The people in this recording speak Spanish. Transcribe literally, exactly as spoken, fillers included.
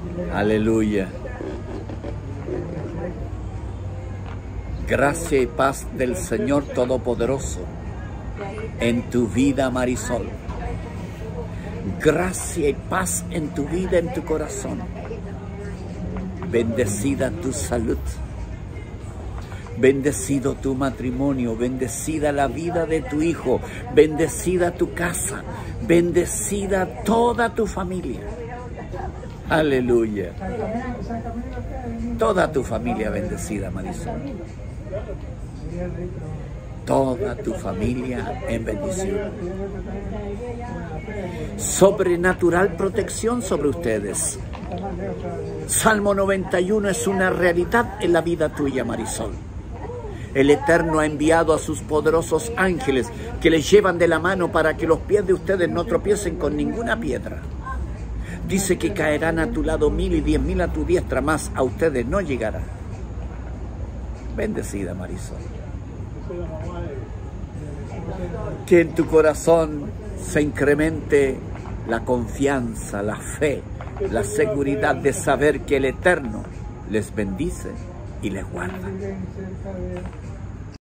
Aleluya. Gracia y paz del Señor Todopoderoso en tu vida, Marisol. Gracia y paz en tu vida, en tu corazón. Bendecida tu salud. Bendecido tu matrimonio, bendecida la vida de tu hijo, bendecida tu casa, bendecida toda tu familia. Aleluya. Toda tu familia bendecida, Marisol. Toda tu familia en bendición. Sobrenatural protección sobre ustedes. Salmo noventa y uno es una realidad en la vida tuya, Marisol. El Eterno ha enviado a sus poderosos ángeles que les llevan de la mano para que los pies de ustedes no tropiecen con ninguna piedra. Dice que caerán a tu lado mil y diez mil a tu diestra, más a ustedes no llegará. Bendecida, Marisol. Que en tu corazón se incremente la confianza, la fe, la seguridad de saber que el Eterno les bendice y les guarda.